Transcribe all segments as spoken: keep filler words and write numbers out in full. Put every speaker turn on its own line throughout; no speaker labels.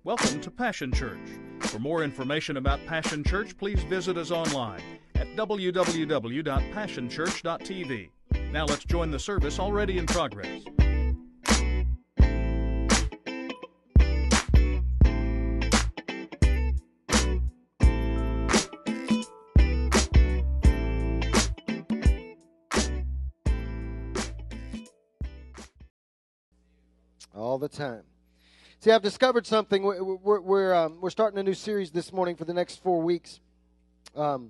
Welcome to Passion Church. For more information about Passion Church, please visit us online at w w w dot passion church dot t v. Now let's join the service already in progress.
All the time. See, I've discovered something. We're we're we're, um, we're starting a new series this morning for the next four weeks, um,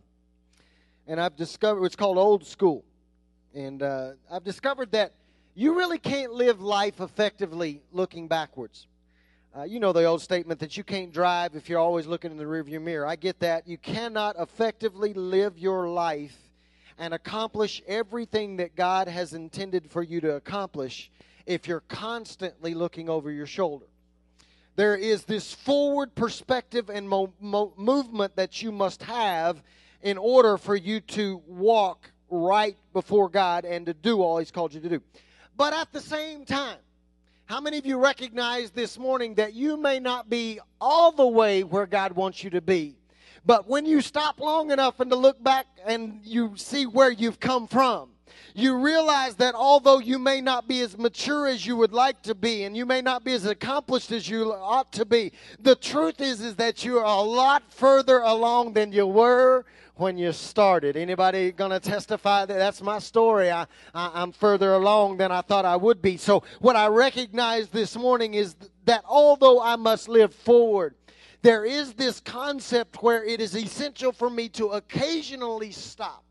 and I've discovered it's called Old School, and uh, I've discovered that you really can't live life effectively looking backwards. Uh, you know the old statement that you can't drive if you're always looking in the rearview mirror. I get that. You cannot effectively live your life and accomplish everything that God has intended for you to accomplish if you're constantly looking over your shoulder. There is this forward perspective and mo- mo- movement that you must have in order for you to walk right before God and to do all He's called you to do. But at the same time, how many of you recognize this morning that you may not be all the way where God wants you to be? But when you stop long enough and to look back and you see where you've come from, you realize that although you may not be as mature as you would like to be, and you may not be as accomplished as you ought to be, the truth is, is that you are a lot further along than you were when you started. Anybody going to testify that that's my story? I, I, I'm further along than I thought I would be. So what I recognize this morning is that although I must live forward, there is this concept where it is essential for me to occasionally stop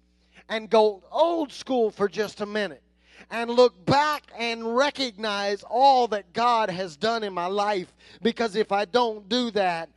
and go old school for just a minute and look back and recognize all that God has done in my life, because if I don't do that,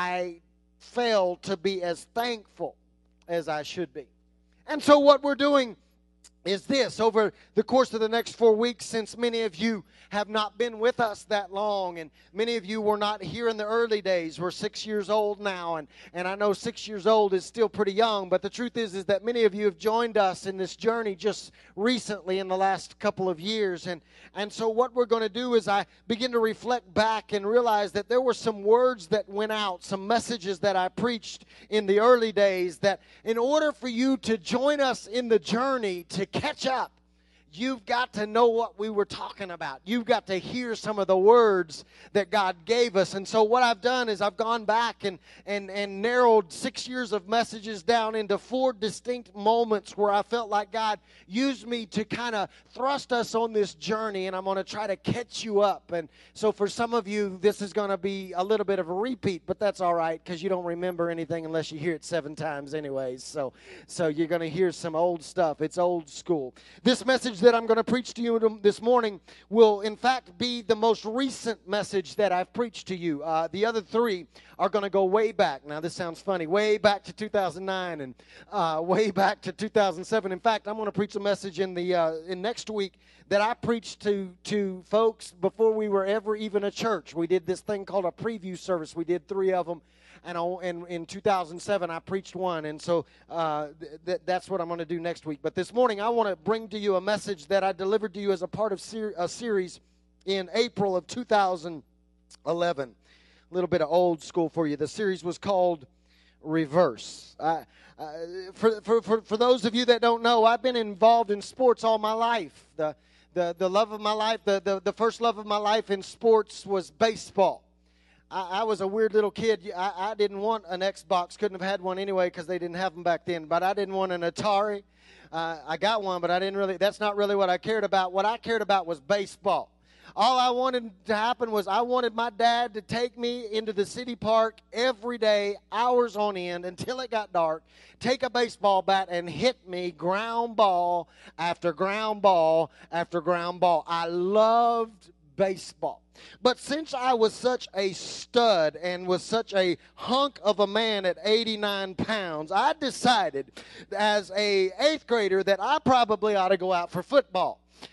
I fail to be as thankful as I should be. And so what we're doing is this: over the course of the next four weeks, since many of you have not been with us that long, and many of you were not here in the early days. We're six years old now, and, and I know six years old is still pretty young, but the truth is, is that many of you have joined us in this journey just recently in the last couple of years. And, and so what we're going to do is I begin to reflect back and realize that there were some words that went out, some messages that I preached in the early days, that in order for you to join us in the journey to catch up, you've got to know what we were talking about. You've got to hear some of the words that God gave us. And so what I've done is I've gone back and, and, and narrowed six years of messages down into four distinct moments where I felt like God used me to kind of thrust us on this journey, and I'm going to try to catch you up. And so for some of you, this is going to be a little bit of a repeat, but that's all right, because you don't remember anything unless you hear it seven times anyways. So, so you're going to hear some old stuff. It's old school. This message that I'm going to preach to you this morning will in fact be the most recent message that I've preached to you. Uh, the other three are going to go way back. Now this sounds funny, way back to two thousand nine and uh, way back to two thousand seven. In fact, I'm going to preach a message in the uh, in next week that I preached to to folks before we were ever even a church. We did this thing called a preview service. We did three of them. And, and in two thousand seven, I preached one, and so uh, th- that's what I'm going to do next week. But this morning, I want to bring to you a message that I delivered to you as a part of ser- a series in April of two thousand eleven. A little bit of old school for you. The series was called Reverse. Uh, uh, for, for, for, for those of you that don't know, I've been involved in sports all my life. The, the, the love of my life, the, the, the first love of my life in sports was baseball. I, I was a weird little kid. I, I didn't want an Xbox. Couldn't have had one anyway because they didn't have them back then. But I didn't want an Atari. Uh, I got one, but I didn't really. That's not really what I cared about. What I cared about was baseball. All I wanted to happen was I wanted my dad to take me into the city park every day, hours on end, until it got dark, take a baseball bat and hit me ground ball after ground ball after ground ball. I loved baseball. But since I was such a stud and was such a hunk of a man at eighty-nine pounds, I decided as a eighth grader that I probably ought to go out for football.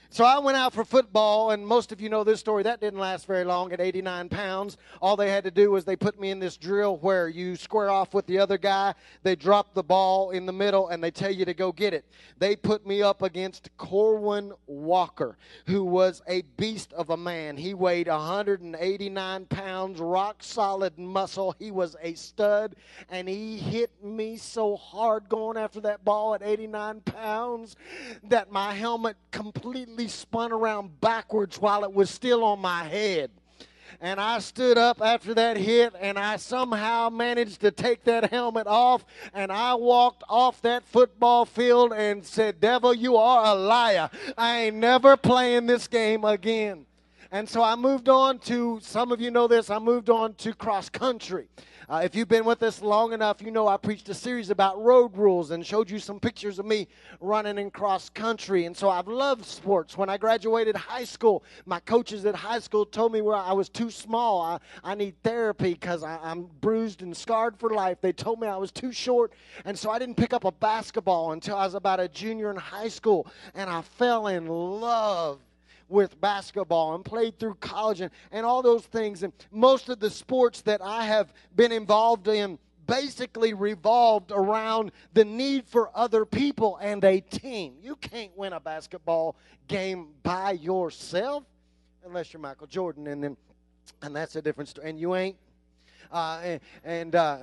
So I went out for football, and most of you know this story. That didn't last very long at eighty-nine pounds. All they had to do was they put me in this drill where you square off with the other guy. They drop the ball in the middle, and they tell you to go get it. They put me up against Corwin Walker, who was a beast of a man. He weighed one hundred eighty-nine pounds, rock solid muscle. He was a stud, and he hit me so hard going after that ball at eighty-nine pounds that my helmet completely spun around backwards while it was still on my head. And I stood up after that hit, and I somehow managed to take that helmet off, and I walked off that football field and said, "Devil, you are a liar. I ain't never playing this game again." And so I moved on to, some of you know this, I moved on to cross country. Uh, if you've been with us long enough, you know I preached a series about road rules and showed you some pictures of me running in cross country. And so I've loved sports. When I graduated high school, my coaches at high school told me where I was too small. I, I need therapy because I'm bruised and scarred for life. They told me I was too short. And so I didn't pick up a basketball until I was about a junior in high school. And I fell in love with basketball and played through college and, and all those things. And most of the sports that I have been involved in basically revolved around the need for other people and a team. You can't win a basketball game by yourself unless you're Michael Jordan, and then and that's a different story. And you ain't. Uh, and and, uh,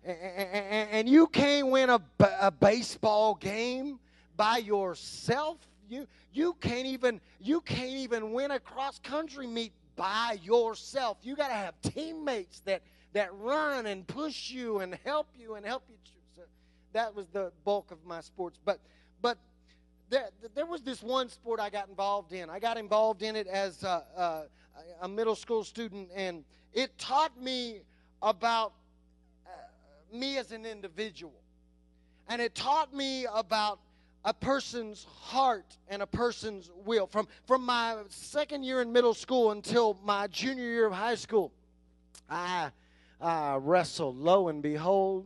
and and you can't win a, a baseball game by yourself. You you can't even you can't even win a cross country meet by yourself. You got to have teammates that that run and push you and help you and help you. So that was the bulk of my sports. But but there there was this one sport I got involved in. I got involved in it as a, a, a middle school student, and it taught me about uh, me as an individual, and it taught me about a person's heart and a person's will. From from my second year in middle school until my junior year of high school, I, I wrestled. Lo and behold,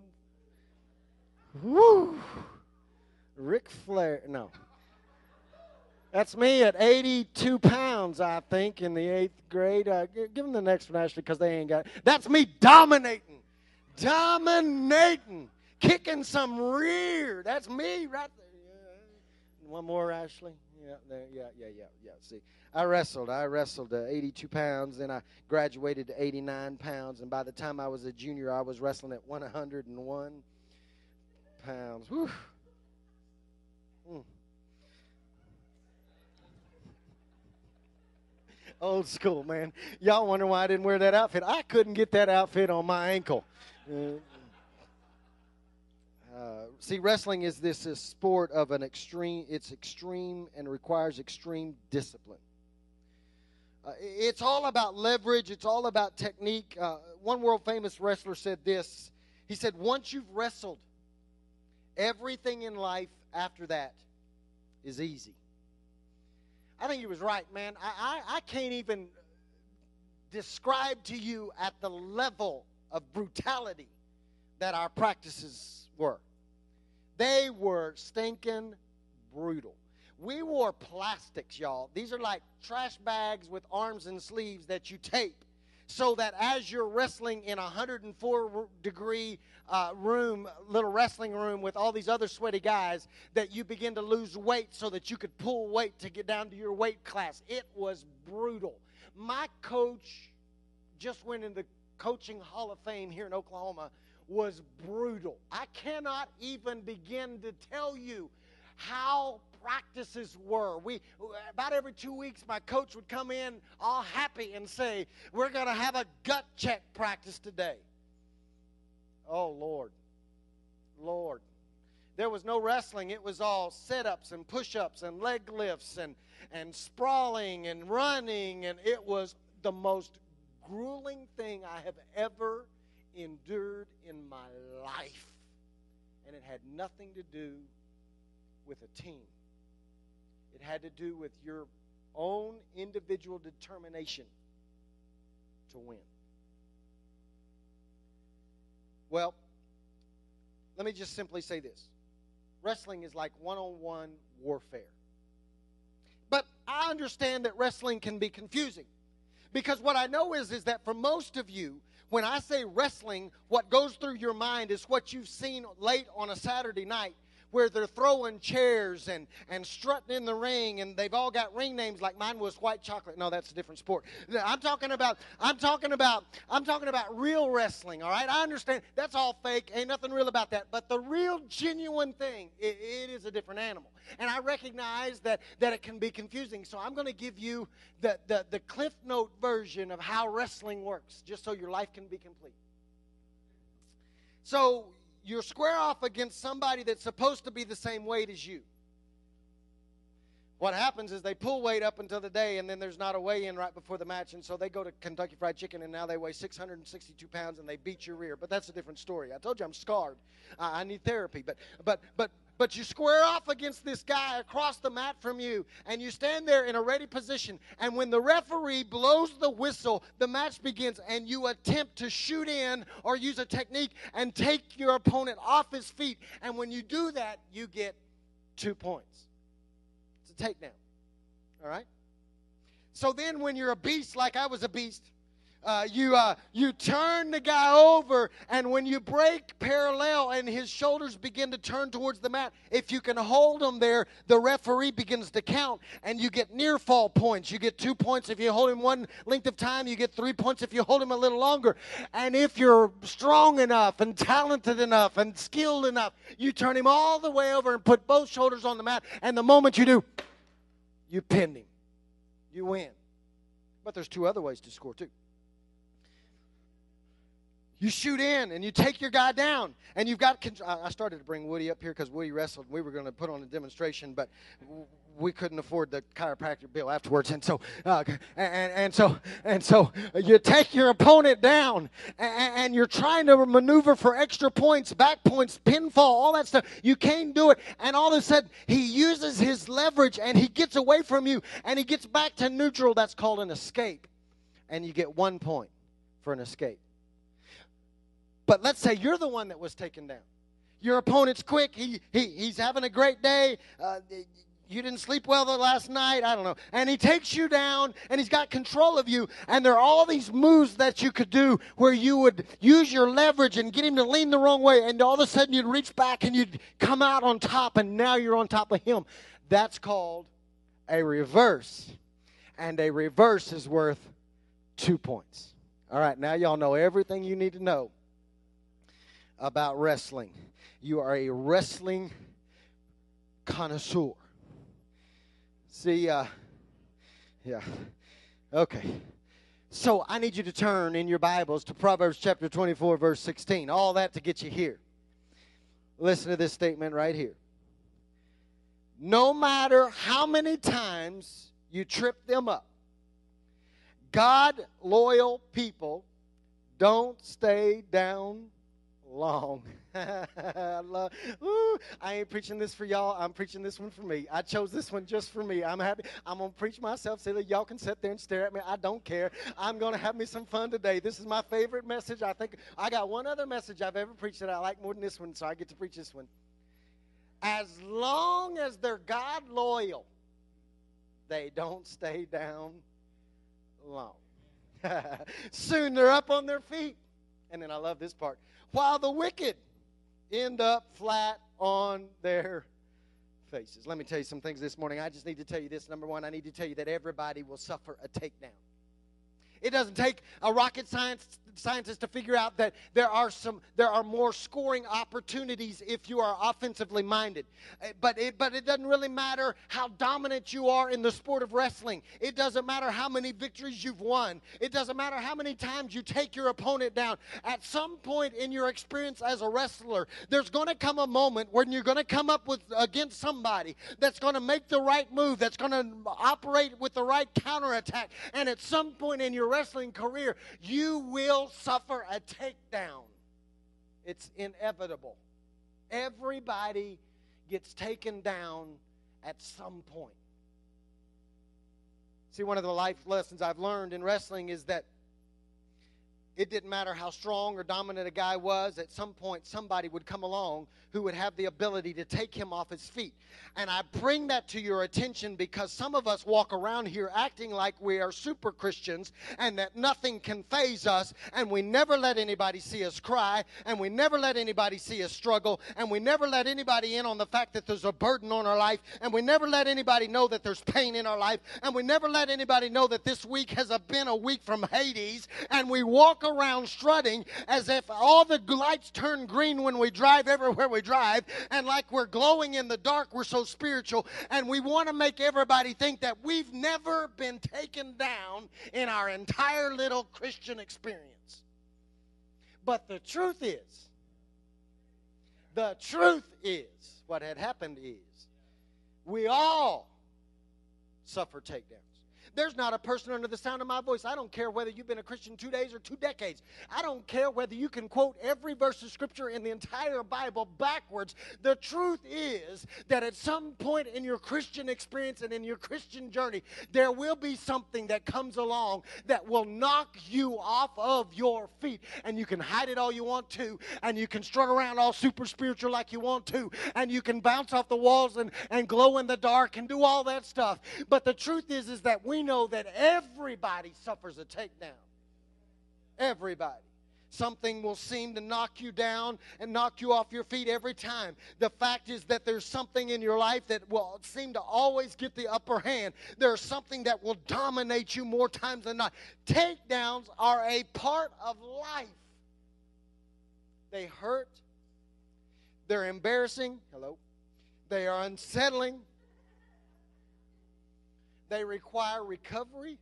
woo, Ric Flair. No. That's me at eighty-two pounds, I think, in the eighth grade. Uh, give them the next one, Ashley, because they ain't got it. That's me dominating. Dominating. Kicking some rear. That's me right there. One more, Ashley. Yeah, there, yeah, yeah, yeah, yeah. See, I wrestled. I wrestled uh, eighty-two pounds, then I graduated to eighty-nine pounds, and by the time I was a junior, I was wrestling at one hundred one pounds. Whew. Mm. Old school, man. Y'all wonder why I didn't wear that outfit. I couldn't get that outfit on my ankle. Uh, Uh, see, wrestling is this a sport of an extreme, it's extreme and requires extreme discipline. Uh, it's all about leverage. It's all about technique. Uh, one world-famous wrestler said this. He said, once you've wrestled, everything in life after that is easy. I think he was right, man. I, I, I can't even describe to you at the level of brutality that our practices were. They were stinking brutal. We wore plastics, y'all. These are like trash bags with arms and sleeves that you tape so that as you're wrestling in a one hundred four degree uh, room, little wrestling room with all these other sweaty guys, that you begin to lose weight so that you could pull weight to get down to your weight class. It was brutal. My coach just went in the Coaching Hall of Fame here in Oklahoma. Was brutal. I cannot even begin to tell you how practices were. We about every two weeks, my coach would come in all happy and say, "We're going to have a gut check practice today." Oh, Lord. Lord. There was no wrestling. It was all sit-ups and push-ups and leg lifts and, and sprawling and running, and it was the most grueling thing I have ever endured in my life, and it had nothing to do with a team. It had to do with your own individual determination to win. Well, let me just simply say this. Wrestling is like one-on-one warfare. But I understand that wrestling can be confusing. Because what I know is, is that for most of you, when I say wrestling, what goes through your mind is what you've seen late on a Saturday night, where they're throwing chairs and, and strutting in the ring, and they've all got ring names like mine was White Chocolate. No, that's a different sport. I'm talking about, I'm talking about, I'm talking about real wrestling, all right? I understand that's all fake. Ain't nothing real about that. But the real, genuine thing, it, it is a different animal. And I recognize that, that it can be confusing. So I'm going to give you the, the, the Cliff Note version of how wrestling works, just so your life can be complete. So you're square off against somebody that's supposed to be the same weight as you. What happens is they pull weight up until the day, and then there's not a weigh-in right before the match, and so they go to Kentucky Fried Chicken, and now they weigh six hundred sixty-two pounds, and they beat your rear. But that's a different story. I told you I'm scarred. Uh, I need therapy. But but but but you square off against this guy across the mat from you, and you stand there in a ready position, and when the referee blows the whistle, the match begins, and you attempt to shoot in or use a technique and take your opponent off his feet. And when you do that, you get two points. It's a takedown. All right? So then when you're a beast like I was a beast, Uh, you uh, you turn the guy over, and when you break parallel and his shoulders begin to turn towards the mat, if you can hold him there, the referee begins to count, and you get near fall points. You get two points if you hold him one length of time. You get three points if you hold him a little longer. And if you're strong enough and talented enough and skilled enough, you turn him all the way over and put both shoulders on the mat, and the moment you do, you pin him. You win. But there's two other ways to score, too. You shoot in, and you take your guy down, and you've got – I started to bring Woody up here because Woody wrestled. We were going to put on a demonstration, but we couldn't afford the chiropractor bill afterwards. And so uh, and, and so and so you take your opponent down, and, and you're trying to maneuver for extra points, back points, pinfall, all that stuff. You can't do it, and all of a sudden he uses his leverage, and he gets away from you, and he gets back to neutral. That's called an escape, and you get one point for an escape. But let's say you're the one that was taken down. Your opponent's quick. He, he He's having a great day. Uh, you didn't sleep well the last night. I don't know. And he takes you down, and he's got control of you. And there are all these moves that you could do where you would use your leverage and get him to lean the wrong way. And all of a sudden you'd reach back and you'd come out on top, and now you're on top of him. That's called a reverse. And a reverse is worth two points. All right, now y'all know everything you need to know about wrestling. You are a wrestling connoisseur. See, uh, yeah, okay. So I need you to turn in your Bibles to Proverbs chapter twenty-four, verse sixteen. All that to get you here. Listen to this statement right here. No matter how many times you trip them up, God-loyal people don't stay down long. I love. Ooh, I ain't preaching this for y'all. I'm preaching this one for me. I chose this one just for me. I'm happy. I'm gonna preach myself. So that y'all can sit there and stare at me. I don't care. I'm gonna have me some fun today. This is my favorite message. I think I got one other message I've ever preached that I like more than this one, so I get to preach this one. As long as they're God loyal, they don't stay down long. Soon they're up on their feet. And then I love this part. While the wicked end up flat on their faces. Let me tell you some things this morning. I just need to tell you this. Number one, I need to tell you that everybody will suffer a takedown. It doesn't take a rocket science scientist to figure out that there are some there are more scoring opportunities if you are offensively minded. But it but it doesn't really matter how dominant you are in the sport of wrestling. It doesn't matter how many victories you've won. It doesn't matter how many times you take your opponent down. At some point in your experience as a wrestler, there's going to come a moment when you're going to come up with against somebody that's going to make the right move, that's going to operate with the right counterattack. And at some point in your wrestling career, you will suffer a takedown. It's inevitable. Everybody gets taken down at some point. See, one of the life lessons I've learned in wrestling is that It didn't matter how strong or dominant a guy was. At some point, somebody would come along who would have the ability to take him off his feet. And I bring that to your attention because some of us walk around here acting like we are super Christians and that nothing can faze us, and we never let anybody see us cry, and we never let anybody see us struggle, and we never let anybody in on the fact that there's a burden on our life, and we never let anybody know that there's pain in our life, and we never let anybody know that this week has been a week from Hades, and we walk around strutting as if all the lights turn green when we drive everywhere we drive, and like we're glowing in the dark, we're so spiritual, and we want to make everybody think that we've never been taken down in our entire little Christian experience. But the truth is, the truth is, what had happened is, we all suffer takedowns. There's not a person under the sound of my voice. I don't care whether you've been a Christian two days or two decades. I don't care whether you can quote every verse of Scripture in the entire Bible backwards. The truth is that at some point in your Christian experience and in your Christian journey, there will be something that comes along that will knock you off of your feet. And you can hide it all you want to, and you can strut around all super spiritual like you want to, and you can bounce off the walls and, and glow in the dark and do all that stuff. But the truth is, is that we know that everybody suffers a takedown. Everybody. Something will seem to knock you down and knock you off your feet every time. The fact is that there's something in your life that will seem to always get the upper hand. There's something that will dominate you more times than not. Takedowns are a part of life. They hurt. They're embarrassing. Hello. They are unsettling. They require recovery.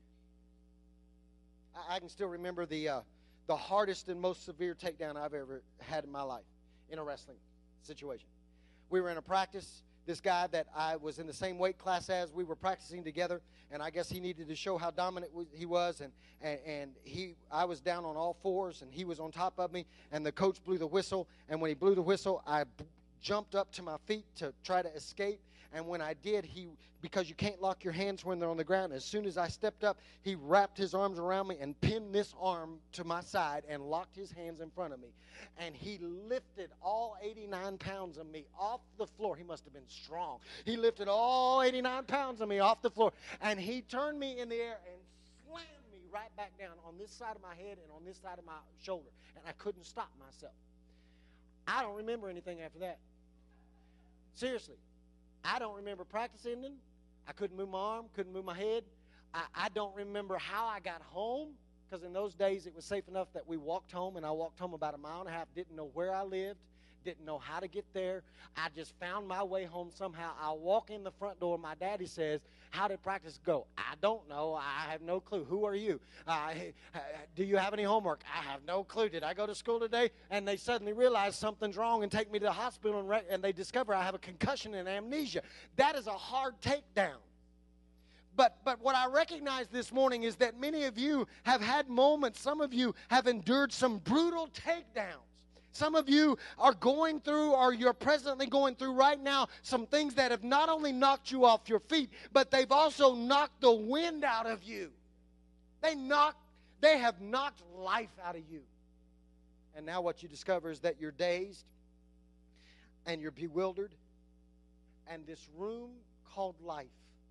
I, I can still remember the uh, the hardest and most severe takedown I've ever had in my life in a wrestling situation. We were in a practice. This guy that I was in the same weight class as, we were practicing together, and I guess he needed to show how dominant he was, and, and, and he, I was down on all fours, and he was on top of me, and the coach blew the whistle, and when he blew the whistle, I b- jumped up to my feet to try to escape. And when I did, he, because you can't lock your hands when they're on the ground, as soon as I stepped up, he wrapped his arms around me and pinned this arm to my side and locked his hands in front of me. And he lifted all eighty-nine pounds of me off the floor. He must have been strong. He lifted all eighty-nine pounds of me off the floor, and he turned me in the air and slammed me right back down on this side of my head and on this side of my shoulder. And I couldn't stop myself. I don't remember anything after that. Seriously. I don't remember practicing them. I couldn't move my arm, couldn't move my head. I, I don't remember how I got home, because in those days it was safe enough that we walked home, and I walked home about a mile and a half, didn't know where I lived, didn't know how to get there. I just found my way home somehow. I walk in the front door. My daddy says, "How did practice go?" I don't know. I have no clue. Who are you? Uh, do you have any homework? I have no clue. Did I go to school today? And they suddenly realize something's wrong and take me to the hospital, and, re- and they discover I have a concussion and amnesia. That is a hard takedown. But but what I recognize this morning is that many of you have had moments, some of you have endured some brutal takedowns. Some of you are going through, or you're presently going through right now, some things that have not only knocked you off your feet, but they've also knocked the wind out of you. They knock, they have knocked life out of you. And now what you discover is that you're dazed and you're bewildered, and this room called life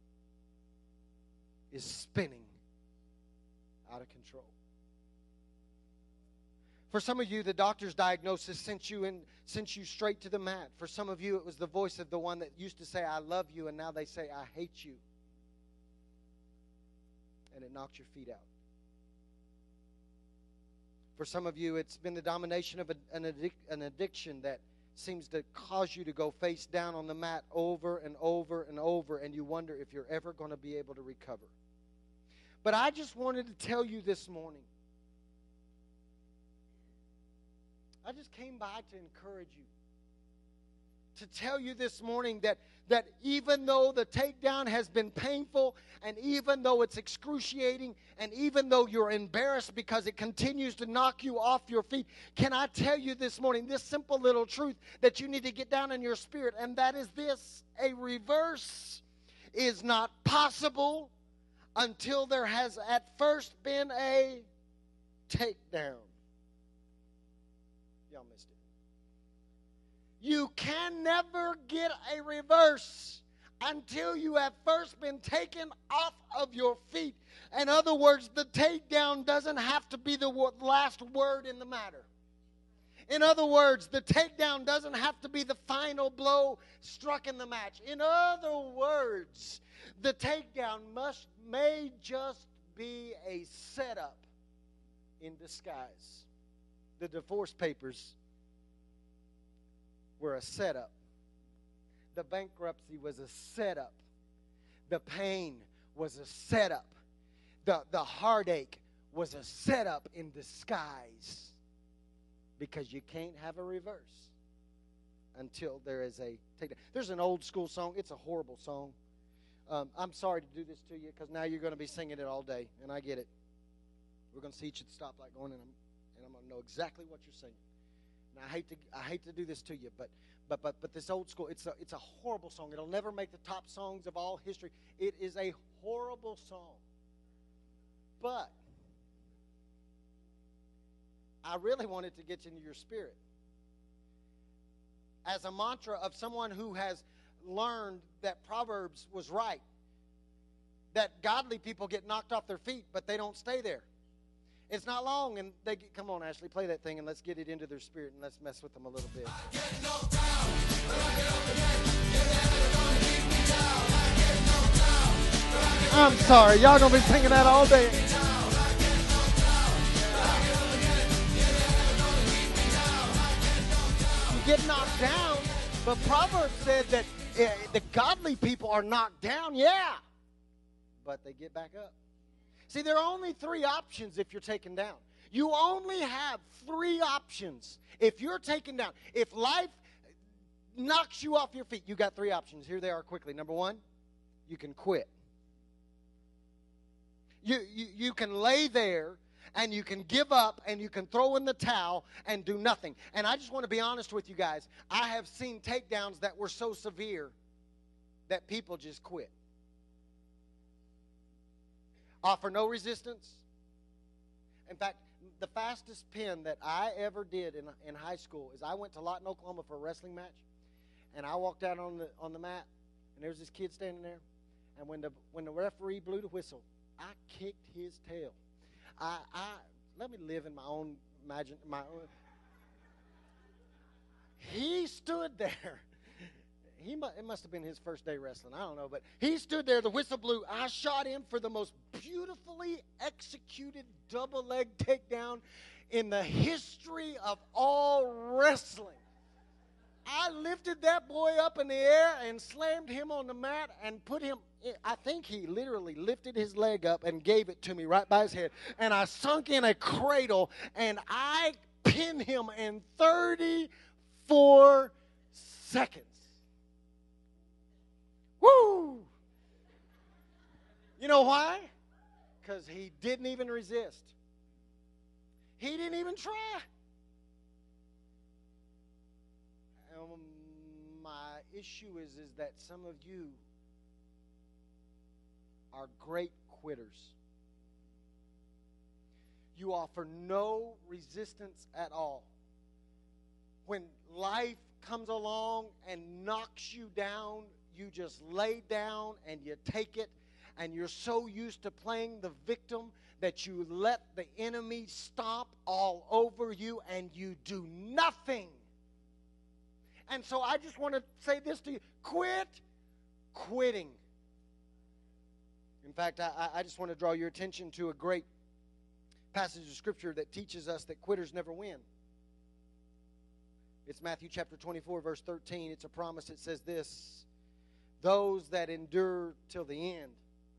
is spinning out of control. For some of you, the doctor's diagnosis sent you in, sent you straight to the mat. For some of you, it was the voice of the one that used to say, "I love you," and now they say, "I hate you." And it knocked your feet out. For some of you, it's been the domination of a, an, addic- an addiction that seems to cause you to go face down on the mat over and over and over, and you wonder if you're ever going to be able to recover. But I just wanted to tell you this morning, I just came by to encourage you, to tell you this morning that, that even though the takedown has been painful, and even though it's excruciating, and even though you're embarrassed because it continues to knock you off your feet, can I tell you this morning this simple little truth that you need to get down in your spirit, and that is this: a reverse is not possible until there has at first been a takedown. You can never get a reverse until you have first been taken off of your feet. In other words, the takedown doesn't have to be the last word in the matter. In other words, the takedown doesn't have to be the final blow struck in the match. In other words, the takedown must may just be a setup in disguise. The divorce papers were a setup. The bankruptcy was a setup. The pain was a setup. The, the heartache was a setup in disguise. Because you can't have a reverse until there is a takedown. There's an old school song. It's a horrible song. Um, I'm sorry to do this to you because now you're going to be singing it all day, and I get it. We're going to see each at the stoplight going, and I'm, and I'm going to know exactly what you're singing. And I hate to I hate to do this to you, but but but but this old school, it's a it's a horrible song. It'll never make the top songs of all history. It is a horrible song. But I really wanted to get into your spirit. As a mantra of someone who has learned that Proverbs was right. That godly people get knocked off their feet, but they don't stay there. It's not long, and they get, come on, Ashley, play that thing, and let's get it into their spirit, and let's mess with them a little bit. I get knocked down, but I get up again. You're never gonna keep me down. I get knocked down, but I get up I'm sorry, y'all gonna be singing that all day. Get knocked down, but Proverbs said that uh, the godly people are knocked down, yeah, but they get back up. See, there are only three options if you're taken down. You only have three options if you're taken down. If life knocks you off your feet, you got three options. Here they are quickly. Number one, you can quit. You, you, you can lay there and you can give up, and you can throw in the towel and do nothing. And I just want to be honest with you guys. I have seen takedowns that were so severe that people just quit. Offer no resistance. In fact, the fastest pin that I ever did in, in high school is I went to Lawton, Oklahoma for a wrestling match, and I walked out on the on the mat, and there was this kid standing there, and when the when the referee blew the whistle, I kicked his tail. I, I let me live in my own imagine my own. He stood there. He mu- it must have been his first day wrestling. I don't know, but he stood there. The whistle blew. I shot him for the most beautifully executed double leg takedown in the history of all wrestling. I lifted that boy up in the air and slammed him on the mat and put him, I think he literally lifted his leg up and gave it to me right by his head. And I sunk in a cradle and I pinned him in thirty-four seconds. Woo! You know why? Because he didn't even resist. He didn't even try. Um, my issue is, is that some of you are great quitters. You offer no resistance at all. When life comes along and knocks you down, you just lay down and you take it, and you're so used to playing the victim that you let the enemy stomp all over you and you do nothing. And so I just want to say this to you. Quit quitting. In fact, I, I just want to draw your attention to a great passage of Scripture that teaches us that quitters never win. It's Matthew chapter twenty-four, verse thirteen. It's a promise. It says this: those that endure till the end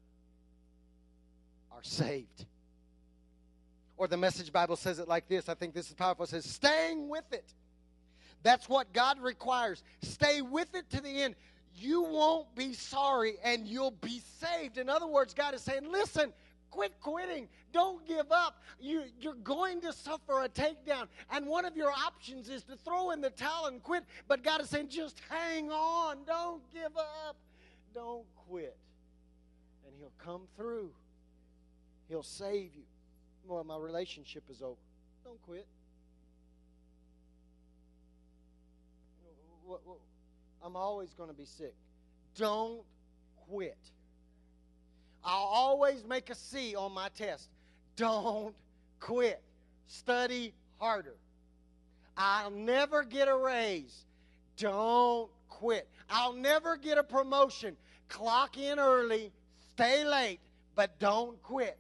are saved. Or the Message Bible says it like this. I think this is powerful. It says, staying with it. That's what God requires. Stay with it to the end. You won't be sorry and you'll be saved. In other words, God is saying, listen, quit quitting. Don't give up. You, you're going to suffer a takedown. And one of your options is to throw in the towel and quit. But God is saying, just hang on. Don't give up. Don't quit. And He'll come through. He'll save you. Well, my relationship is over. Don't quit. I'm always going to be sick. Don't quit. I'll always make a C on my test. Don't quit. Study harder. I'll never get a raise. Don't quit. I'll never get a promotion. Clock in early, stay late, but don't quit.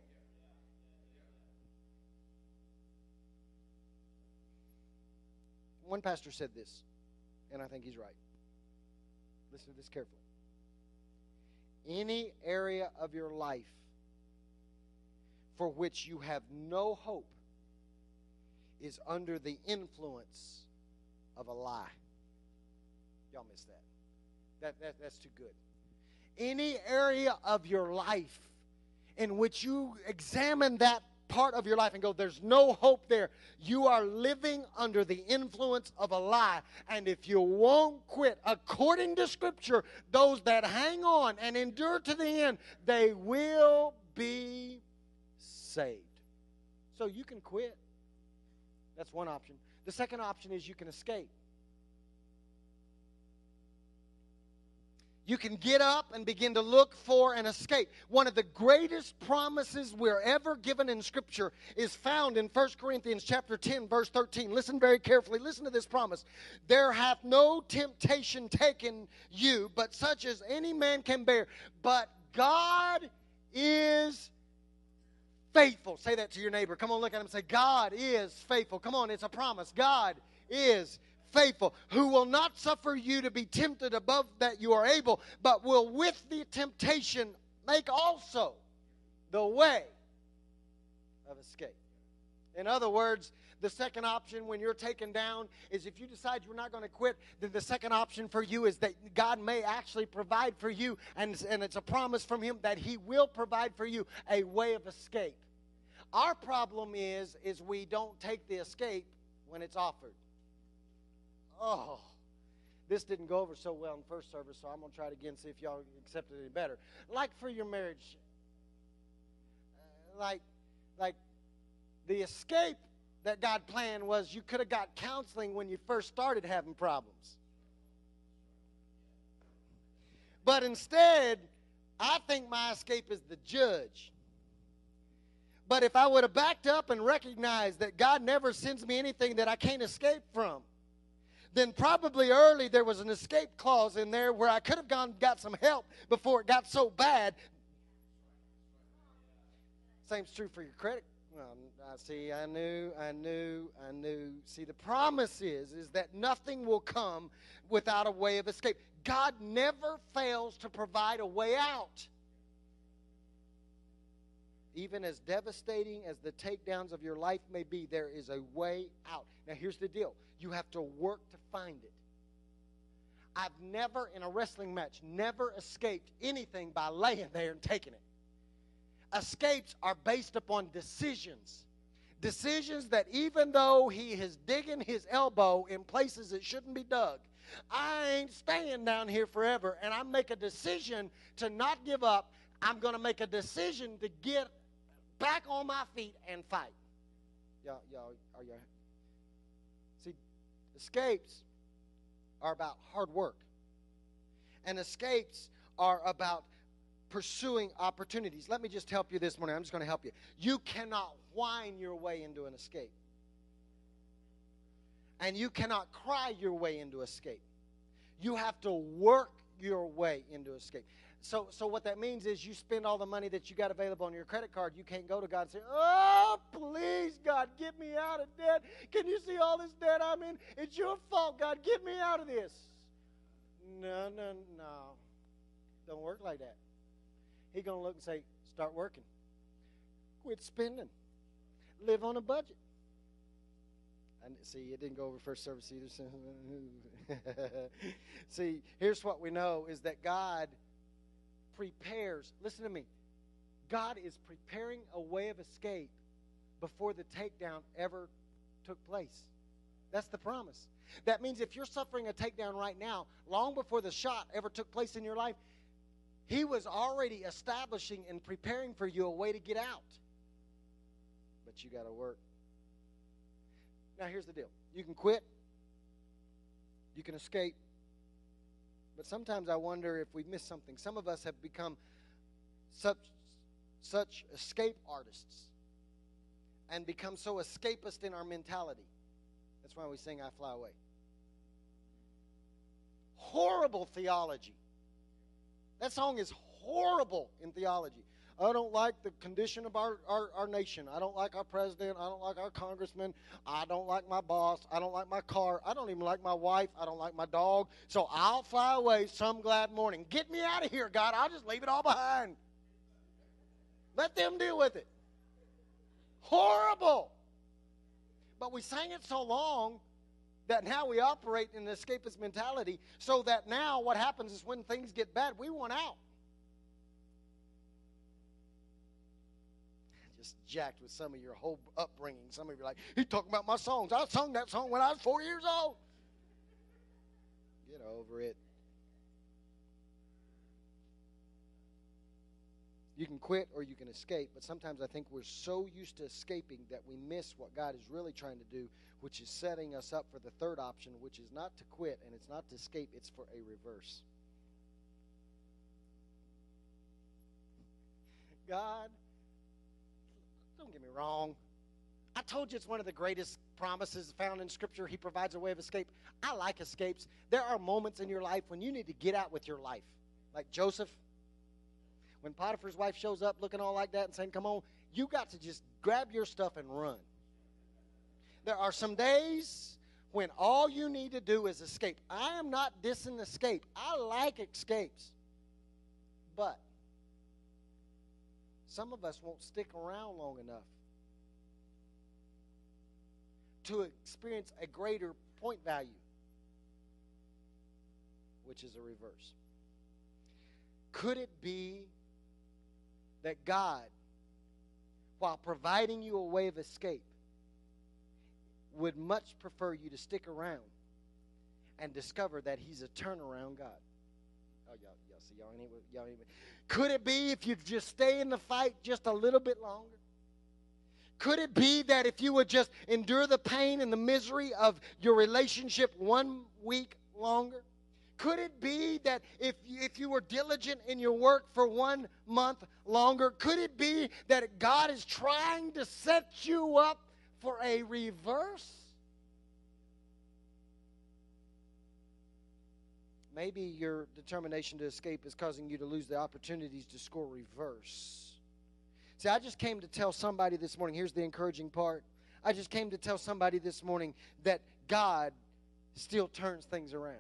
One pastor said this, and I think he's right. Listen to this carefully. Any area of your life for which you have no hope is under the influence of a lie. Y'all missed that. That, that. That's too good. Any area of your life in which you examine that part of your life and go, there's no hope there, you are living under the influence of a lie. And if you won't quit, according to Scripture, those that hang on and endure to the end, they will be saved. So you can quit. That's one option. The second option is you can escape. You can get up and begin to look for an escape. One of the greatest promises we're ever given in Scripture is found in First Corinthians chapter ten, verse thirteen. Listen very carefully. Listen to this promise. There hath no temptation taken you, but such as any man can bear. But God is faithful. Say that to your neighbor. Come on, look at him and say, God is faithful. Come on, it's a promise. God is faithful, who will not suffer you to be tempted above that you are able, but will with the temptation make also the way of escape. In other words, the second option when you're taken down is if you decide you're not going to quit, then the second option for you is that God may actually provide for you, and, and it's a promise from Him that He will provide for you a way of escape. Our problem is, is we don't take the escape when it's offered. Oh, this didn't go over so well in first service, so I'm going to try it again, see if y'all accept it any better. Like for your marriage, uh, like, like the escape that God planned was you could have got counseling when you first started having problems. But instead, I think my escape is the judge. But if I would have backed up and recognized that God never sends me anything that I can't escape from, then probably early there was an escape clause in there where I could have gone and got some help before it got so bad. Same's true for your credit. Well, I see, I knew, I knew, I knew. See, the promise is, is that nothing will come without a way of escape. God never fails to provide a way out. Even as devastating as the takedowns of your life may be, there is a way out. Now, here's the deal. You have to work to find it. I've never, in a wrestling match, never escaped anything by laying there and taking it. Escapes are based upon decisions. Decisions that even though he is digging his elbow in places it shouldn't be dug, I ain't staying down here forever, and I make a decision to not give up. I'm going to make a decision to get back on my feet and fight. Y'all, y'all, are y'all? See, escapes are about hard work. And escapes are about pursuing opportunities. Let me just help you this morning. I'm just going to help you. You cannot whine your way into an escape. And you cannot cry your way into escape. You have to work your way into escape. So, so what that means is you spend all the money that you got available on your credit card. You can't go to God and say, oh, please, God, get me out of debt. Can you see all this debt I'm in? It's your fault, God. Get me out of this. No, no, no. Don't work like that. He's going to look and say, start working. Quit spending. Live on a budget. And see, it didn't go over first service either. See, here's what we know is that God prepares. Listen to me. God is preparing a way of escape before the takedown ever took place. That's the promise. That means if you're suffering a takedown right now, long before the shot ever took place in your life, He was already establishing and preparing for you a way to get out. But you got to work. Now, here's the deal. You can quit. You can escape. but sometimes I wonder if we've missed something. Some of us have become such, such escape artists and become so escapist in our mentality. That's why we sing I Fly Away. Horrible theology. That song is horrible in theology. I don't like the condition of our, our, our nation. I don't like our president. I don't like our congressman. I don't like my boss. I don't like my car. I don't even like my wife. I don't like my dog. So I'll fly away some glad morning. Get me out of here, God. I'll just leave it all behind. Let them deal with it. Horrible. But we sang it so long that now we operate in an escapist mentality, so that now what happens is when things get bad, we want out. Just jacked with some of your whole upbringing. Some of you are like, he's talking about my songs. I sung that song when I was four years old. Get over it. You can quit or you can escape, but sometimes I think we're so used to escaping that we miss what God is really trying to do, which is setting us up for the third option, which is not to quit and it's not to escape, it's for a reverse. God, don't get me wrong. I told you it's one of the greatest promises found in Scripture. He provides a way of escape. I like escapes. There are moments in your life when you need to get out with your life. Like Joseph. When Potiphar's wife shows up looking all like that and saying, come on, you got to just grab your stuff and run. There are some days when all you need to do is escape. I am not dissing escape. I like escapes. But some of us won't stick around long enough to experience a greater point value, which is a reverse. Could it be that God, while providing you a way of escape, would much prefer you to stick around and discover that He's a turnaround God? Oh, y'all, y'all see, y'all ain't, y'all ain't. Could it be if you just stay in the fight just a little bit longer? Could it be that if you would just endure the pain and the misery of your relationship one week longer? Could it be that if, if you were diligent in your work for one month longer, could it be that God is trying to set you up for a reverse? Maybe your determination to escape is causing you to lose the opportunities to score reverse. See, I just came to tell somebody this morning, here's the encouraging part. I just came to tell somebody this morning that God still turns things around.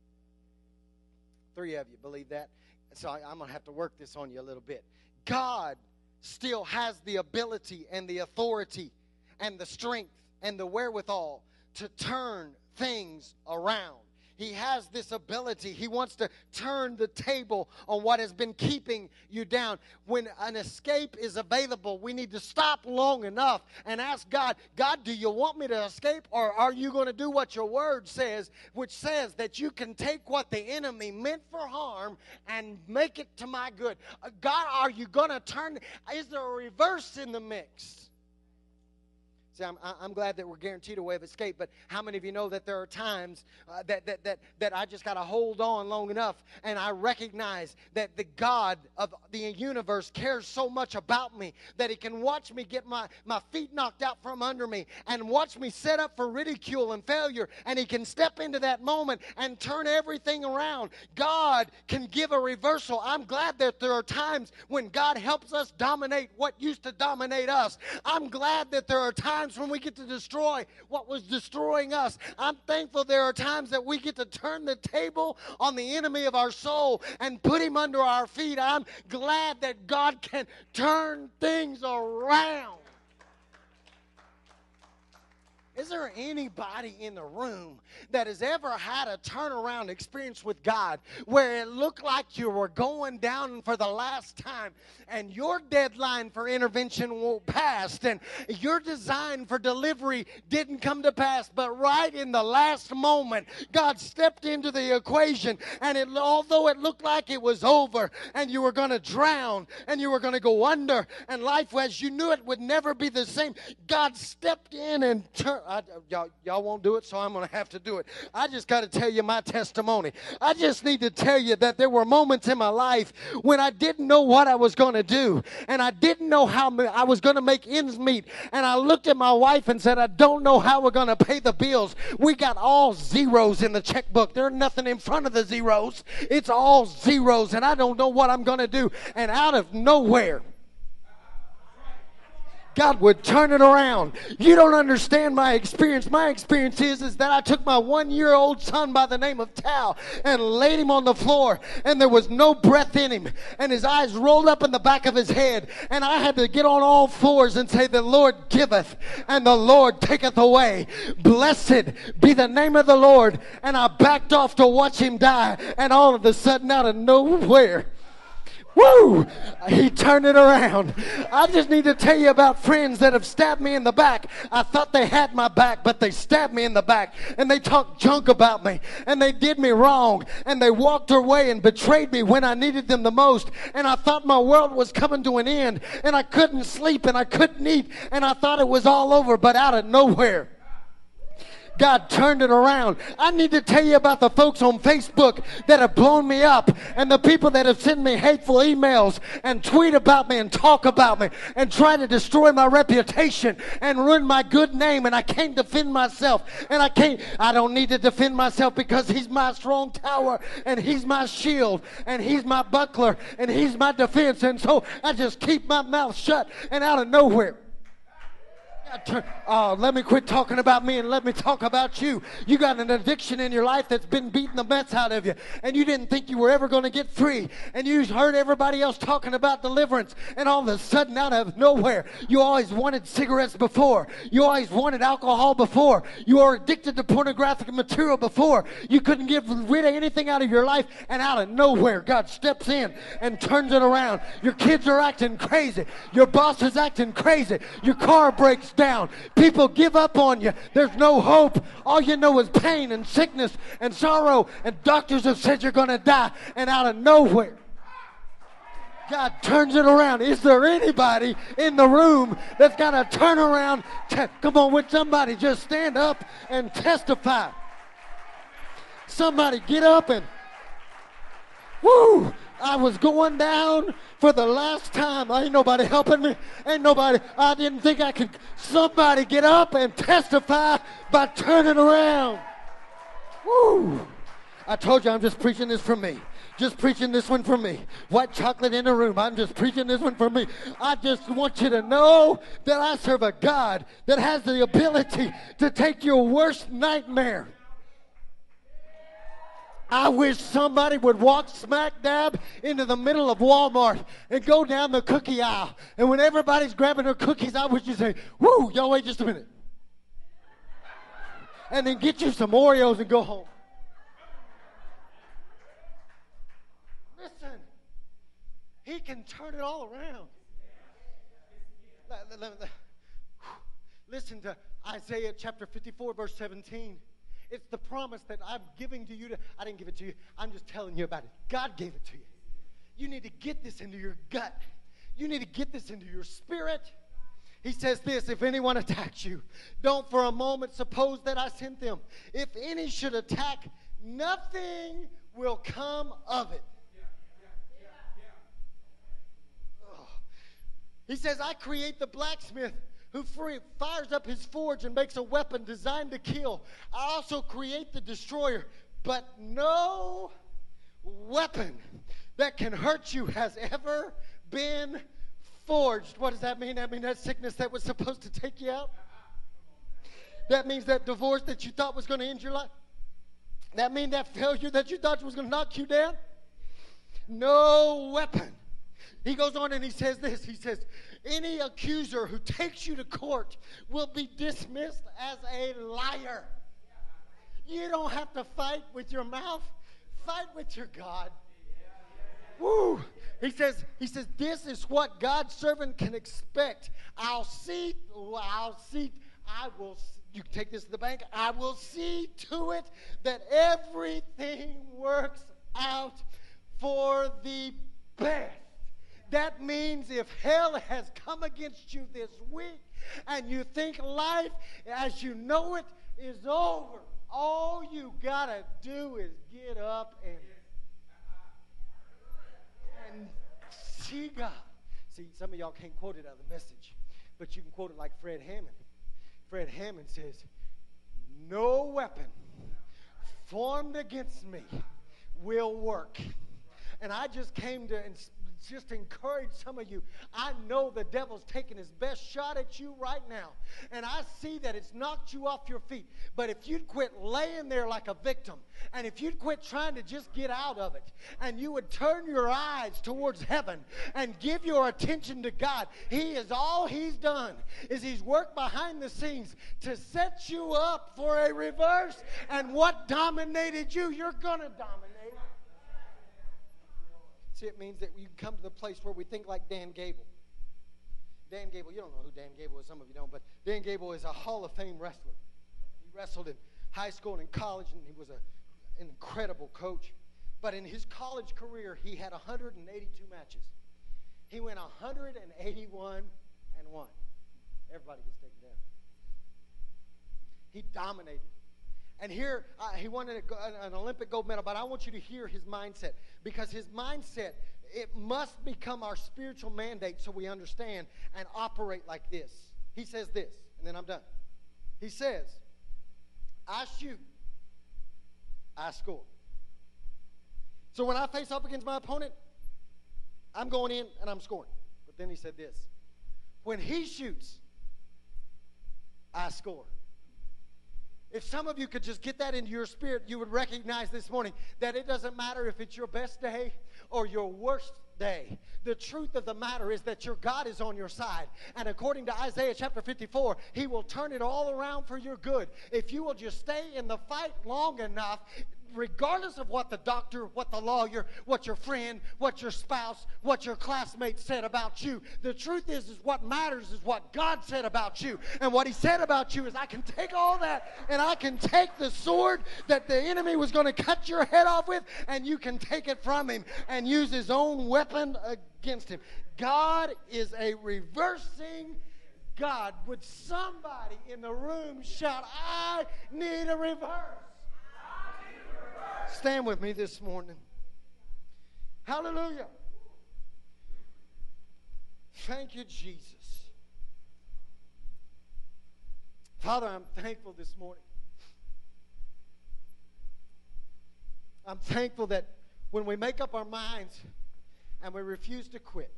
Three of you believe that. So I, I'm going to have to work this on you a little bit. God still has the ability and the authority and the strength and the wherewithal to turn things around. He has this ability. He wants to turn the table on what has been keeping you down. When an escape is available, we need to stop long enough and ask God, God, do you want me to escape, or are you going to do what your word says, which says that you can take what the enemy meant for harm and make it to my good? Uh, God, are you going to turn? Is there a reverse in the mix? See, I'm, I'm glad that we're guaranteed a way of escape, but how many of you know that there are times uh, that, that, that, that I just got to hold on long enough, and I recognize that the God of the universe cares so much about me that He can watch me get my, my feet knocked out from under me and watch me set up for ridicule and failure, and He can step into that moment and turn everything around. God can give a reversal. I'm glad that there are times when God helps us dominate what used to dominate us. I'm glad that there are times when we get to destroy what was destroying us. I'm thankful there are times that we get to turn the table on the enemy of our soul and put him under our feet. I'm glad that God can turn things around. Is there anybody in the room that has ever had a turnaround experience with God where it looked like you were going down for the last time and your deadline for intervention passed and your design for delivery didn't come to pass, but right in the last moment, God stepped into the equation, and it, although it looked like it was over and you were going to drown and you were going to go under and life as you knew it would never be the same, God stepped in and turned. I, y'all, y'all won't do it, so I'm going to have to do it. I just got to tell you my testimony. I just need to tell you that there were moments in my life when I didn't know what I was going to do, and I didn't know how I was going to make ends meet. And I looked at my wife and said, I don't know how we're going to pay the bills. We got all zeros in the checkbook. There's nothing in front of the zeros. It's all zeros, and I don't know what I'm going to do. And out of nowhere, God would turn it around. You don't understand my experience. My experience is, is that I took my one-year-old son by the name of Tal and laid him on the floor, and there was no breath in him, and his eyes rolled up in the back of his head, and I had to get on all fours and say, the Lord giveth, and the Lord taketh away. Blessed be the name of the Lord. And I backed off to watch him die, and all of a sudden, out of nowhere, woo! He turned it around. I just need to tell you about friends that have stabbed me in the back. I thought they had my back, but they stabbed me in the back. And they talked junk about me. And they did me wrong. And they walked away and betrayed me when I needed them the most. And I thought my world was coming to an end. And I couldn't sleep and I couldn't eat. And I thought it was all over, but out of nowhere, God turned it around. I need to tell you about the folks on Facebook that have blown me up, and the people that have sent me hateful emails and tweet about me and talk about me and try to destroy my reputation and ruin my good name, and I can't defend myself. And I can't, I don't need to defend myself because he's my strong tower and he's my shield and he's my buckler and he's my defense. And so I just keep my mouth shut, and out of nowhere, oh, let me quit talking about me and let me talk about you. You got an addiction in your life that's been beating the mess out of you, and you didn't think you were ever going to get free, and you heard everybody else talking about deliverance, and all of a sudden, out of nowhere, you always wanted cigarettes before. You always wanted alcohol before. You were addicted to pornographic material before. You couldn't get rid of anything out of your life, and out of nowhere, God steps in and turns it around. Your kids are acting crazy. Your boss is acting crazy. Your car breaks down. Down. People give up on you. There's no hope. All you know is pain and sickness and sorrow, and doctors have said you're going to die, and out of nowhere, God turns it around. Is there anybody in the room that's got a turnaround? Te- Come on, would somebody just stand up and testify? Somebody get up and, woo! I was going down for the last time. Ain't nobody helping me. Ain't nobody. I didn't think I could. Somebody get up and testify by turning around. Woo! I told you I'm just preaching this for me. Just preaching this one for me. White chocolate in the room. I'm just preaching this one for me. I just want you to know that I serve a God that has the ability to take your worst nightmare. I wish somebody would walk smack dab into the middle of Walmart and go down the cookie aisle. And when everybody's grabbing their cookies, I wish you'd say, woo, y'all wait just a minute. And then get you some Oreos and go home. Listen, he can turn it all around. Listen to Isaiah chapter fifty-four, verse seventeen. It's the promise that I'm giving to you. To, I didn't give it to you. I'm just telling you about it. God gave it to you. You need to get this into your gut. You need to get this into your spirit. He says this, if anyone attacks you, don't for a moment suppose that I sent them. If any should attack, nothing will come of it. Yeah, yeah, yeah, yeah. Oh. He says, I create the blacksmith who free, fires up his forge and makes a weapon designed to kill. I also create the destroyer, but no weapon that can hurt you has ever been forged. What does that mean? That means that sickness that was supposed to take you out? That means that divorce that you thought was going to end your life? That means that failure that you thought was going to knock you down? No weapon. He goes on and he says this. He says, any accuser who takes you to court will be dismissed as a liar. You don't have to fight with your mouth. Fight with your God. Woo! He says, he says, this is what God's servant can expect. I'll see, I'll see, I will, you take this to the bank, I will see to it that everything works out for the best.
That means if hell has come against you this week and you think life as you know it is over, all you got to do is get up and, and see God. See, some of y'all can't quote it out of the Message, but you can quote it like Fred Hammond. Fred Hammond says, "No weapon formed against me will work." And I just came to ins- just encourage some of you. I know the devil's taking his best shot at you right now. And I see that it's knocked you off your feet. But if you'd quit laying there like a victim, and if you'd quit trying to just get out of it, and you would turn your eyes towards heaven and give your attention to God, He is all He's done is He's worked behind the scenes to set you up for a reverse. And what dominated you, you're going to dominate. See, it means that we come to the place where we think like Dan Gable. Dan Gable, you don't know who Dan Gable is, some of you don't, but Dan Gable is a Hall of Fame wrestler. He wrestled in high school and in college, and he was a, an incredible coach. But in his college career, he had one hundred eighty-two matches. He went one hundred eighty-one and won. Everybody gets taken down. He dominated. And here, uh, he won an, an Olympic gold medal, but I want you to hear his mindset. Because his mindset, it must become our spiritual mandate so we understand and operate like this. He says this, and then I'm done. He says, I shoot, I score. So when I face up against my opponent, I'm going in and I'm scoring. But then he said this, when he shoots, I score. If some of you could just get that into your spirit, you would recognize this morning that it doesn't matter if it's your best day or your worst day. The truth of the matter is that your God is on your side. And according to Isaiah chapter fifty-four, He will turn it all around for your good. If you will just stay in the fight long enough, regardless of what the doctor, what the lawyer, what your friend, what your spouse, what your classmates said about you. The truth is, is what matters is what God said about you. And what He said about you is, I can take all that and I can take the sword that the enemy was going to cut your head off with, and you can take it from him and use his own weapon against him. God is a reversing God. Would somebody in the room shout, I need a reverse? Stand with me this morning. Hallelujah. Thank you, Jesus. Father, I'm thankful this morning. I'm thankful that when we make up our minds and we refuse to quit,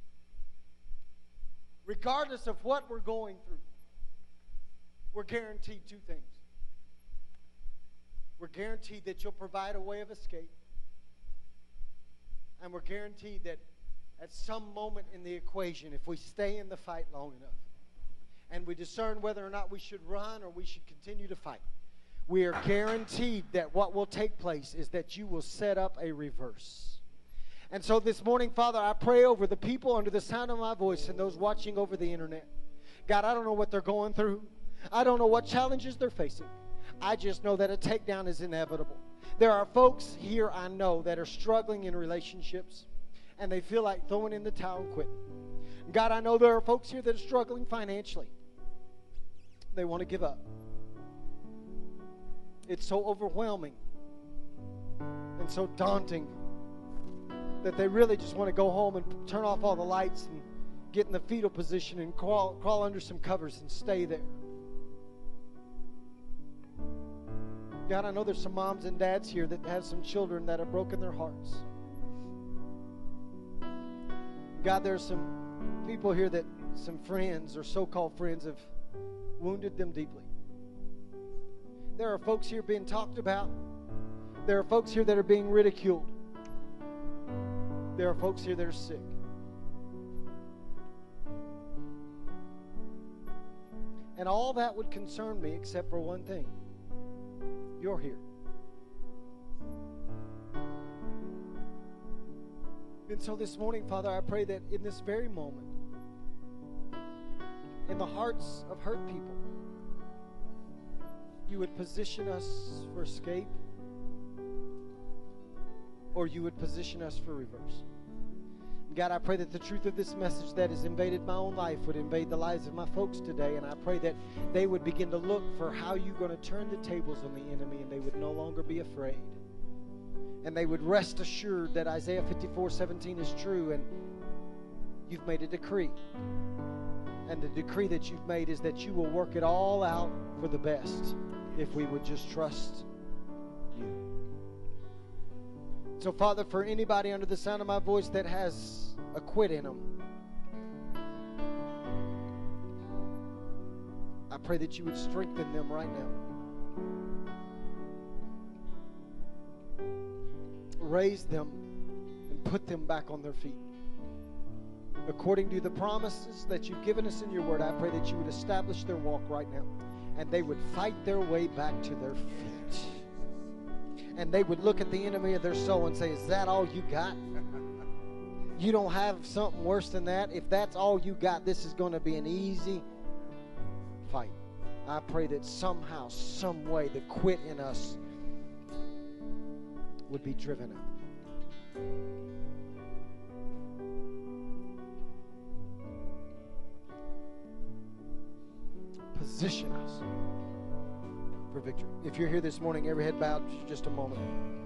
regardless of what we're going through, we're guaranteed two things. We're guaranteed that You'll provide a way of escape. And we're guaranteed that at some moment in the equation, if we stay in the fight long enough and we discern whether or not we should run or we should continue to fight, we are guaranteed that what will take place is that You will set up a reverse. And so this morning, Father, I pray over the people under the sound of my voice and those watching over the internet. God, I don't know what they're going through. I don't know what challenges they're facing. I just know that a takedown is inevitable. There are folks here I know that are struggling in relationships, and they feel like throwing in the towel and quitting. God, I know there are folks here that are struggling financially. They want to give up. It's so overwhelming and so daunting that they really just want to go home and turn off all the lights and get in the fetal position and crawl, crawl under some covers and stay there. God, I know there's some moms and dads here that have some children that have broken their hearts. God, there's some people here that some friends or so-called friends have wounded them deeply. There are folks here being talked about. There are folks here that are being ridiculed. There are folks here that are sick. And all that would concern me except for one thing. You're here. And so this morning, Father, I pray that in this very moment, in the hearts of hurt people, You would position us for escape, or You would position us for reverse. God, I pray that the truth of this message that has invaded my own life would invade the lives of my folks today. And I pray that they would begin to look for how you're going to turn the tables on the enemy, and they would no longer be afraid. And they would rest assured that Isaiah fifty-four seventeen is true, and you've made a decree. And the decree that you've made is that you will work it all out for the best if we would just trust you. So, Father, for anybody under the sound of my voice that has a quit in them, I pray that you would strengthen them right now. Raise them and put them back on their feet. According to the promises that you've given us in your word, I pray that you would establish their walk right now, and they would fight their way back to their feet. And they would look at the enemy of their soul and say, is that all you got? You don't have something worse than that? If that's all you got, this is going to be an easy fight. I pray that somehow, some way, the quit in us would be driven out. Position us for victory. If you're here this morning, every head bowed for just a moment.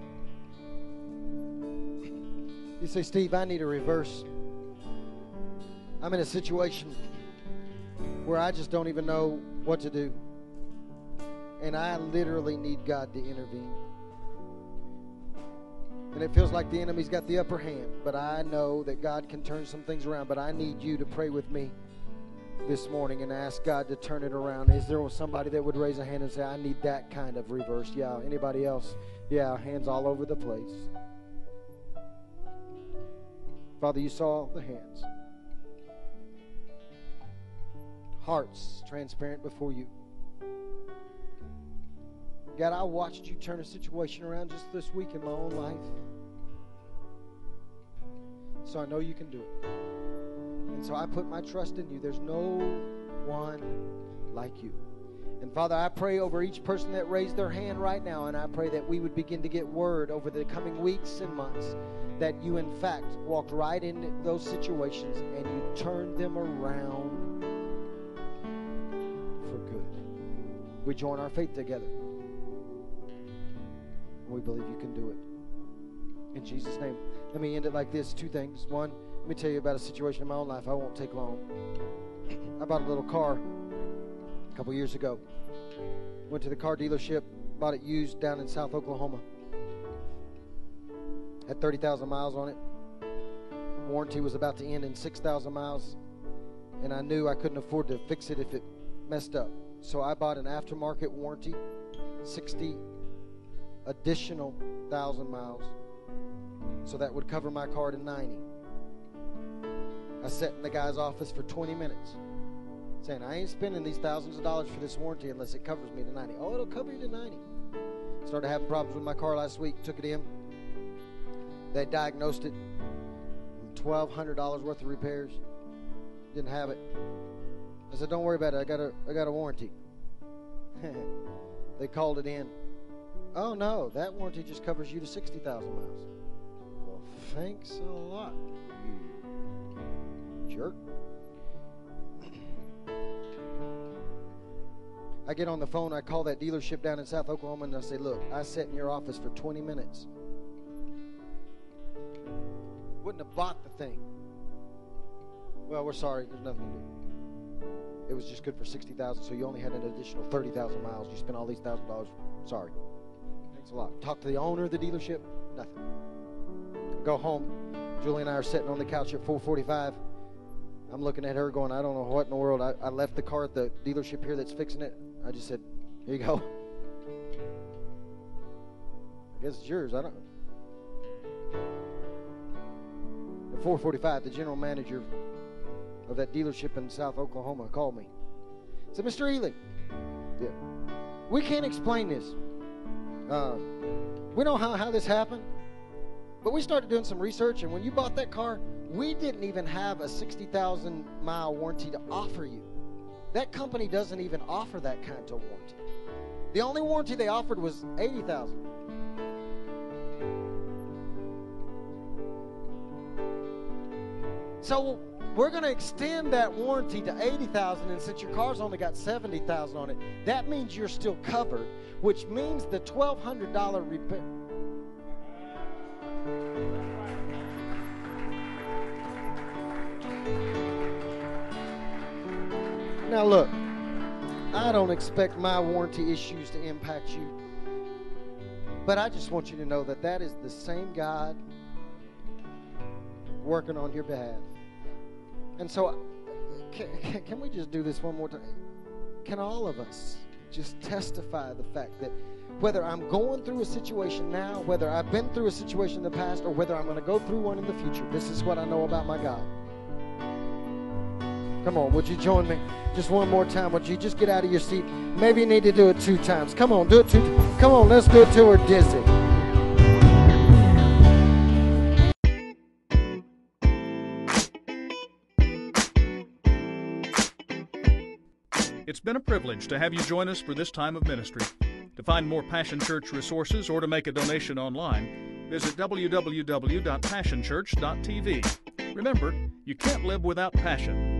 You say, Steve, I need a reverse. I'm in a situation where I just don't even know what to do. And I literally need God to intervene. And it feels like the enemy's got the upper hand. But I know that God can turn some things around. But I need you to pray with me this morning and ask God to turn it around. Is there somebody that would raise a hand and say, I need that kind of reverse? Yeah. Anybody else? Yeah, hands all over the place. Father, you saw the hands. Hearts transparent before you. God, I watched you turn a situation around just this week in my own life. So I know you can do it. And so I put my trust in you. There's no one like you. And Father, I pray over each person that raised their hand right now, and I pray that we would begin to get word over the coming weeks and months that you, in fact, walked right in those situations and you turned them around for good. We join our faith together. And we believe you can do it. In Jesus' name. Let me end it like this. Two things. One, let me tell you about a situation in my own life. I won't take long. I bought a little car a couple years ago. Went to the car dealership, bought it used down in South Oklahoma. Had thirty thousand miles on it. Warranty was about to end in six thousand miles. And I knew I couldn't afford to fix it if it messed up. So I bought an aftermarket warranty, sixty additional thousand miles. So that would cover my car to ninety. I sat in the guy's office for twenty minutes saying, I ain't spending these thousands of dollars for this warranty unless it covers me to ninety. Oh, it'll cover you to ninety. Started having problems with my car last week. Took it in. They diagnosed it. twelve hundred dollars worth of repairs. Didn't have it. I said, don't worry about it. I got a, I got a warranty. They called it in. Oh, no. That warranty just covers you to sixty thousand miles. Well, thanks a lot, you jerk. I get on the phone. I call that dealership down in South Oklahoma, and I say, look, I sat in your office for twenty minutes. Wouldn't have bought the thing. Well, we're sorry. There's nothing to do. It was just good for sixty thousand dollars, so you only had an additional thirty thousand miles. You spent all these one thousand dollars. Sorry. Thanks a lot. Talk to the owner of the dealership. Nothing. Go home. Julie and I are sitting on the couch at four forty-five. I'm looking at her going, I don't know what in the world. I, I left the car at the dealership here that's fixing it. I just said, here you go. I guess it's yours. I don't know. At four forty-five, the general manager of that dealership in South Oklahoma called me. He said, Mister Ely, yeah, we can't explain this. Uh, we know how, how this happened, but we started doing some research, and when you bought that car, we didn't even have a sixty thousand mile warranty to offer you. That company doesn't even offer that kind of warranty. The only warranty they offered was eighty thousand. So we're going to extend that warranty to eighty thousand dollars, and since your car's only got seventy thousand dollars on it, that means you're still covered, which means the twelve hundred dollars repair. Now look, I don't expect my warranty issues to impact you, but I just want you to know that that is the same God working on your behalf. And so, can, can we just do this one more time? Can all of us just testify the fact that whether I'm going through a situation now, whether I've been through a situation in the past, or whether I'm going to go through one in the future, this is what I know about my God. Come on, would you join me just one more time? Would you just get out of your seat? Maybe you need to do it two times. Come on, do it two times. Come on, let's do it till we're dizzy.
It's been a privilege to have you join us for this time of ministry. To find more Passion Church resources or to make a donation online, visit w w w dot passion church dot t v. Remember, you can't live without passion.